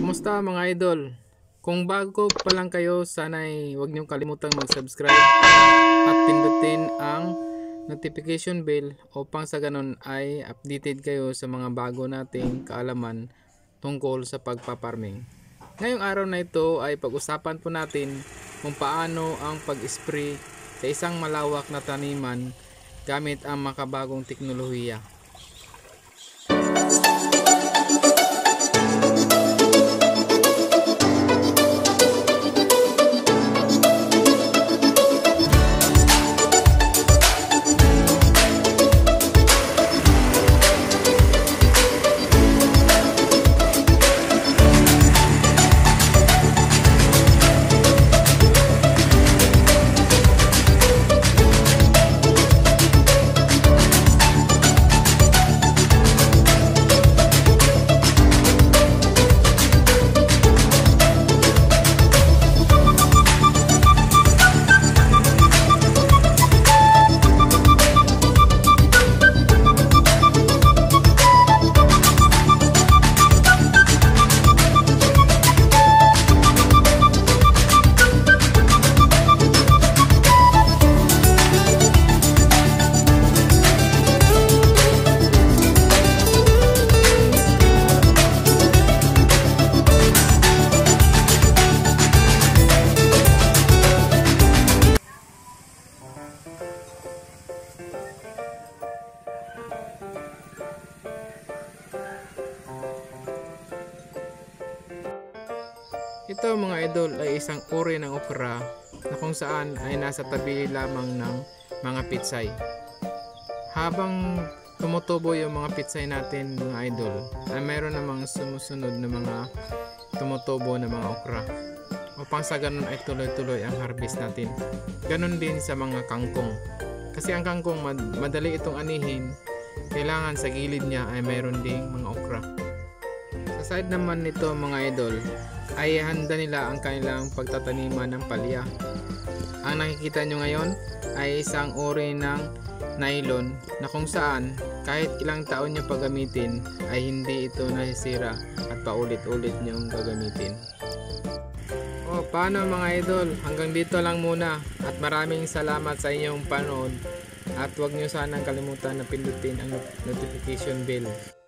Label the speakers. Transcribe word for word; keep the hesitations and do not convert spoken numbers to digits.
Speaker 1: Kumusta mga idol? Kung bago pa lang kayo, sana'y huwag niyong kalimutang mag-subscribe at pindutin ang notification bell upang sa ganun ay updated kayo sa mga bago nating kaalaman tungkol sa pagpaparming. Ngayong araw na ito ay pag-usapan po natin kung paano ang pag-spray sa isang malawak na taniman gamit ang makabagong teknolohiya. Ito mga idol ay isang uri ng okra na kung saan ay nasa tabi lamang ng mga pitsay. Habang tumutubo yung mga pitsay natin mga idol, ay mayroon namang sumusunod na mga tumutubo na mga okra. Upang sa ganun ay tuloy-tuloy ang harvest natin. Ganun din sa mga kangkong. Kasi ang kangkong mad madali itong anihin, kailangan sa gilid niya ay mayroon ding mga okra. Sa side naman nito mga idol, ay handa nila ang kanilang pagtataniman ng palya. Ang nakikita nyo ngayon ay isang uri ng nylon na kung saan kahit ilang taon nyo paggamitin ay hindi ito nasisira at paulit-ulit nyong gagamitin. O paano mga idol, hanggang dito lang muna at maraming salamat sa inyong panood at huwag nyo sanang kalimutan na pindutin ang notification bell.